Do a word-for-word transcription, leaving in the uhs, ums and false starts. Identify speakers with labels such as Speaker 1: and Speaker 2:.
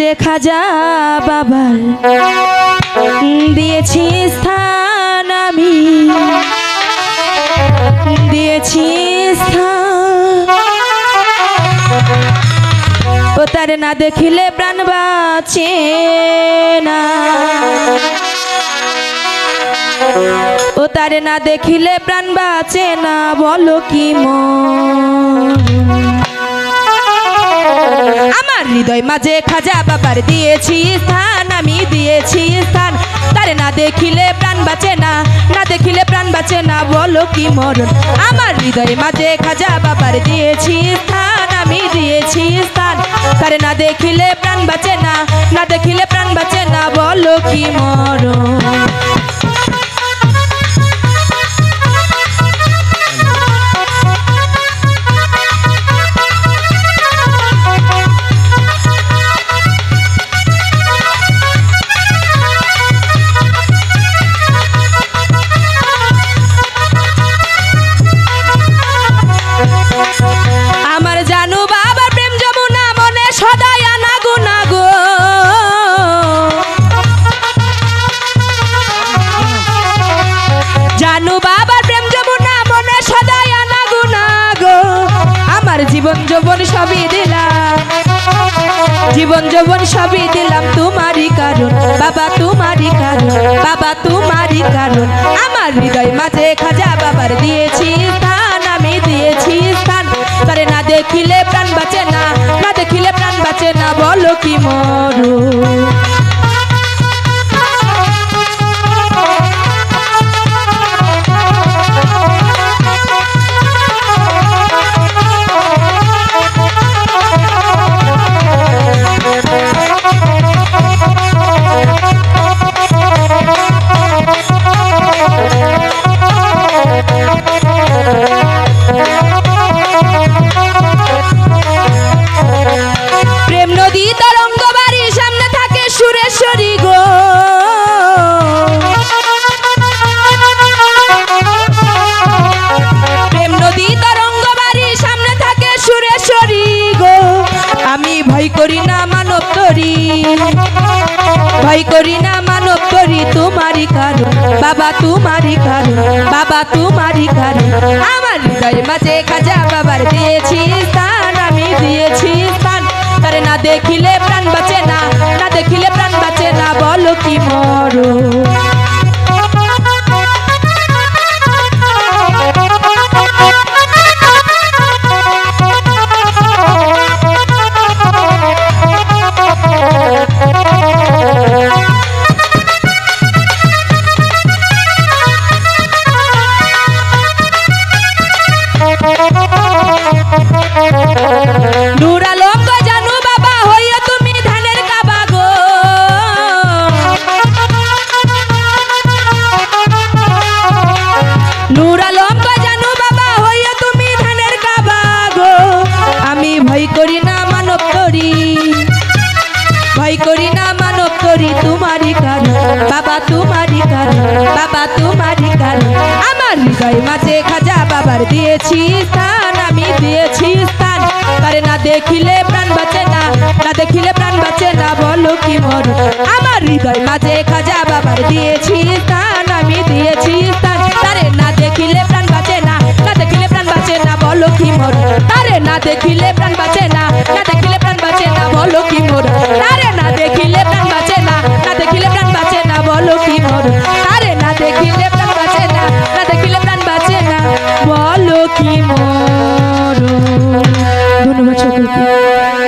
Speaker 1: মাঝে খাজা বাবার দিয়েছি স্থান, আমি দিয়েছি স্থান। ও তার না দেখিলে প্রাণ বাঁচে না, ও তারে না দেখিলে প্রাণ বাঁচে না, বলো কি মন। আমার হৃদয় মাঝে খাজা বাবার দিয়েছি স্থান, আমি দিয়েছি স্থান। তারে না দেখিলে প্রাণ বাঁচে না, না দেখিলে প্রাণ বাঁচে না, বলো কি মরণ। আমার হৃদয় মাঝে খাজা বাবার দিয়েছি স্থান, আমি দিয়েছি স্থান। তারে না দেখিলে প্রাণ বাঁচে না, না দেখিলে প্রাণ বাঁচে না, বলো কি মরণ। আমার জানু বাবার প্রেম যমুনা মনে সদাই আনা গুনা গো, জানু বাবার প্রেম যমুনা মনে সদাই আনা গুনা গো। আমার জীবন যৌবন সবই দিলাম, জীবন যৌবন সবই দিলাম তোমারই কারণ বাবা, তোমারই কারণ বাবা, তোমারই কারণ। আমার হৃদয় মাঝে খাজা বাবার দিয়েছি স্থান, আমি দিয়েছি স্থান। তারে না দেখিলে প্রাণ বাঁচে না, না দেখিলে প্রাণ বাঁচে না, বলো কি মরু। প্রেম নদী তরঙ্গ বাড়ির সামনে থাকে সুরেশ্বরী গো, প্রেম নদী তরঙ্গ বাড়ির সামনে থাকে সুরেশ্বরী গো। আমি ভয় করি না মানব তরি, ভয় করি না মানব তরি, তোমারই কারণ বাবা, তোমারই কারণ বাবা, তোমারই কারণ। আমার হৃদয় মাঝে খাজা বাবার দিয়েছি স্থান, আমি দিয়েছি স্থান। তারে না দেখিলে প্রাণ বাঁচে না, না দেখিলে প্রাণ বাঁচে না, বলো কি মরো। নূর আলম গো জানু বাবা হইয়া তুমি ধানের কাবা গো, নূর আলম গো জানু বাবা হইয়া তুমি ধানের কাবা গো। আমি ভয় করি না মানব তরি, ভয় করি না মানব তরি, তোমারই কারণ বাবা, তোমারই কারণ বাবা, তোমারই কারণ। আমার হৃদয় মাঝে খাজা বাবার দিয়েছি স্থান, আমি দিয়েছি স্থান। তারে না দেখিলে প্রাণ বাঁচে না, না দেখিলে প্রাণ বাঁচে না, বলো কি মরণ। আমার হৃদয় মাঝে খাজা বাবার দিয়েছি স্থান, আমি দিয়েছি স্থান। তারে না দেখিলে প্রাণ বাঁচে না, না দেখিলে প্রাণ বাঁচে না, বলো কি মরণ। তারে না দেখিলে প্রাণ বাঁচে না, না দেখিলে প্রাণ বাঁচে না, বলো কি মরণ। তারে না দেখিলে প্রাণ বাঁচে না, না দেখিলে প্রাণ বাঁচে না, বলো কি মরণ। তারে না দেখিলে প্রাণ বাঁচে না, না দেখিলে প্রাণ বাঁচে না, বলো কি মরণ। ধন্যবাদ সকলকে।